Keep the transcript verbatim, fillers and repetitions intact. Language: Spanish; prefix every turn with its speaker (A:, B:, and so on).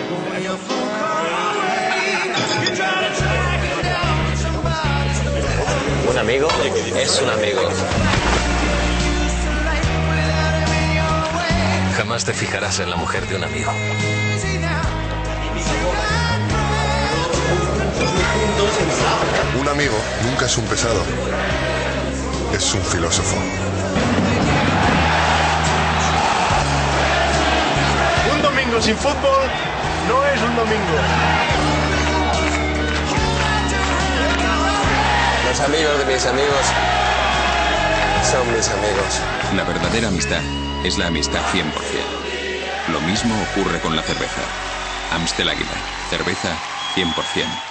A: Un amigo es un amigo. Jamás te fijarás en la mujer de un amigo.
B: Un amigo nunca es un pesado, es un filósofo.
C: Un domingo sin fútbol no es un domingo.
A: Los amigos de mis amigos son mis amigos.
D: La verdadera amistad es la amistad cien por cien. Lo mismo ocurre con la cerveza. Amstel Águila, cerveza cien por cien.